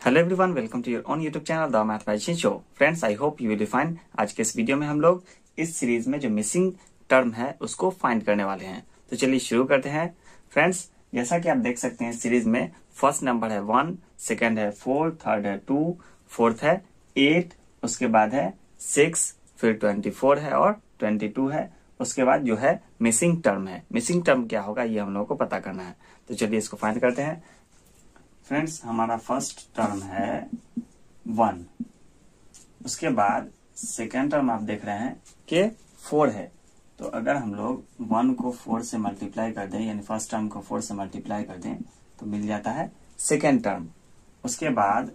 Hello everyone, welcome to your own YouTube channel the mathematician show. Friends, I hope you will be fine. आज के इस video में हम लोग इस सीरीज में जो मिसिंग टर्म है उसको फाइंड करने वाले हैं। तो चलिए शुरू करते हैं। फ्रेंड्स, जैसा कि आप देख सकते हैं सीरीज में फर्स्ट नंबर है 1, सेकंड है 4, थर्ड है 2, फोर्थ है 8, उसके बाद है 6, फिर 24 है और 22 है। उसके बाद जो है मिसिंग टर्म है। मिसिंग टर्म क्या होगा ये हम लोगों को पता करना है। तो चलिए इसको फाइंड करते हैं। फ्रेंड्स, हमारा फर्स्ट टर्म है 1, उसके बाद सेकेंड टर्म आप देख रहे हैं कि 4 है। तो अगर हम लोग 1 को 4 से मल्टीप्लाई कर दें, यानी फर्स्ट टर्म को 4 से मल्टीप्लाई कर दें तो मिल जाता है सेकेंड टर्म। उसके बाद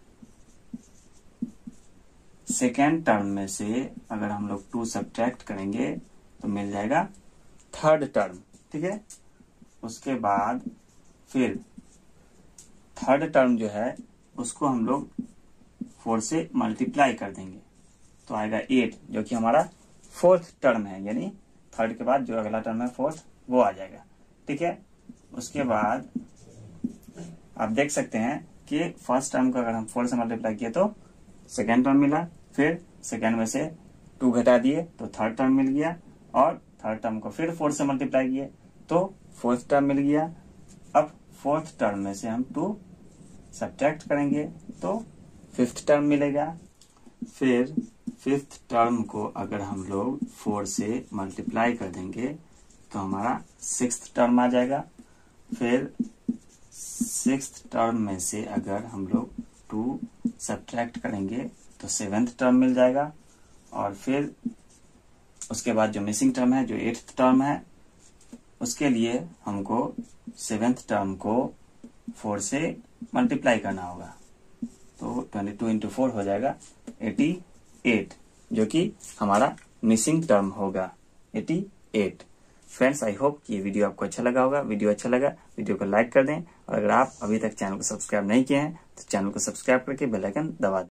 सेकेंड टर्म में से अगर हम लोग 2 सब्ट्रैक्ट करेंगे तो मिल जाएगा थर्ड टर्म। ठीक है, उसके बाद फिर थर्ड टर्म जो है उसको हम लोग 4 से मल्टीप्लाई कर देंगे तो आएगा 8, जो कि हमारा फोर्थ टर्म है। यानी थर्ड के बाद जो अगला टर्म है फोर्थ, वो आ जाएगा। ठीक है, उसके बाद आप देख सकते हैं कि फर्स्ट टर्म को अगर हम 4 से मल्टीप्लाई किए तो सेकेंड टर्म मिला, फिर सेकेंड में से 2 घटा दिए तो थर्ड टर्म मिल गया, और थर्ड टर्म को फिर 4 से मल्टीप्लाई किए तो फोर्थ टर्म मिल गया। अब फोर्थ टर्म में से हम 2 सब्ट्रैक्ट करेंगे तो फिफ्थ टर्म मिलेगा। फिर फिफ्थ टर्म को अगर हम लोग 4 से मल्टीप्लाई कर देंगे तो हमारा सिक्स्थ टर्म आ जाएगा। फिर सिक्स्थ टर्म में से अगर हम लोग 2 सब्ट्रैक्ट करेंगे तो सेवेंथ टर्म मिल जाएगा। और फिर उसके बाद जो मिसिंग टर्म है, जो एट्थ टर्म है, उसके लिए हमको सेवेंथ टर्म को 4 से मल्टीप्लाई करना होगा। तो 22 इंटू 4 हो जाएगा 88, जो कि हमारा मिसिंग टर्म होगा 88। फ्रेंड्स, आई होप कि ये वीडियो आपको अच्छा लगा होगा। वीडियो अच्छा लगा वीडियो को लाइक कर दें, और अगर आप अभी तक चैनल को सब्सक्राइब नहीं किए हैं तो चैनल को सब्सक्राइब करके बेल आइकन दबा दें।